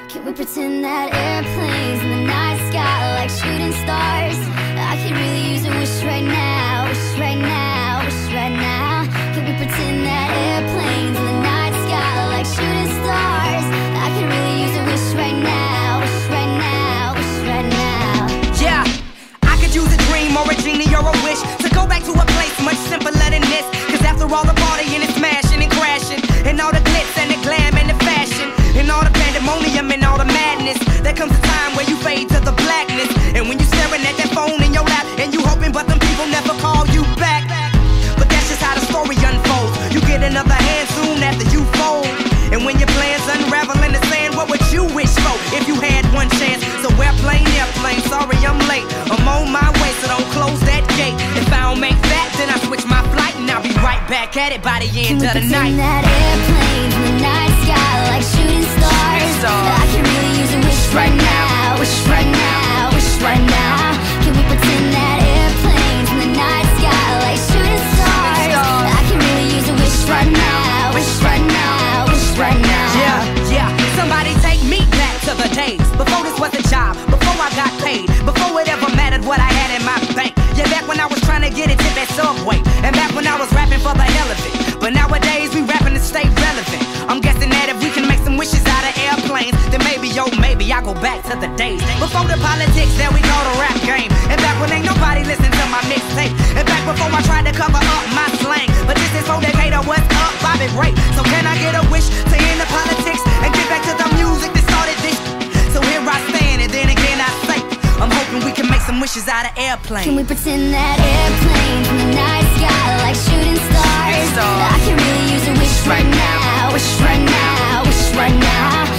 Can we pretend that airplanes in the night sky like shooting stars? I could really use a wish right now, wish right now, wish right now. Can we pretend that airplanes in the night sky like shooting stars? I could really use a wish right now, wish right now, wish right now. Yeah, I could use a dream or a genie or a wish to go back to a place much simpler than this. Cause after all the partying and smashing and crashing, and all the glitz and the glam and the fashion, and all the pandemonium and all the madness, there comes a time where you fade to the blackness. And when you're staring at that phone in your lap, and you hoping but them people never call you back. But that's just how the story unfolds. You get another hand soon after you fold. And when your plans unravel in the sand, what would you wish for if you had one chance? So airplane, sorry I'm late, I'm on my way, so don't close that gate. If I don't make that, then I switch my flight, and I'll be right back at it by the end of the night. Can we pretend that airplanes in the night sky like shooting stars? I can really use a wish right now, wish right now, wish right now. Can we pretend that airplanes in the night sky like shooting stars? I can really use a wish right now, wish right now, wish right now. Yeah, somebody take me back to the days before this was a job, before I got paid, before it ever mattered what I had in my bank. Yeah, back when I was trying to get a tip at Subway, and back when I was rapping for the hell of it. But nowadays we rapping to stay relevant. I'm guessing that if we can make some wishes out of airplanes, then maybe, oh maybe I go back to the days before the politics that we call the rap game, and back when ain't nobody listened to my mixtape, and back before I tried to cover up my slang. But this is for Decatur, what's up, Bobby Ray? So can I get a wish to end the politics and get back to the music that started this? So here I stand, and then again I say, I'm hoping we can make some wishes out of airplanes. Can we pretend that airplanes in the night sky like shooting stars? I can really use a wish right now, wish right now, wish right now.